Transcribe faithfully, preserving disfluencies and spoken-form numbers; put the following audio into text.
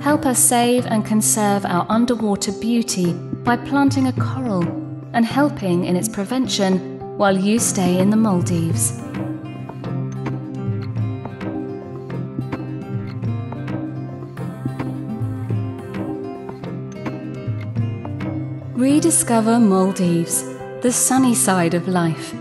Help us save and conserve our underwater beauty by planting a coral and helping in its prevention while you stay in the Maldives. Rediscover Maldives, the sunny side of life.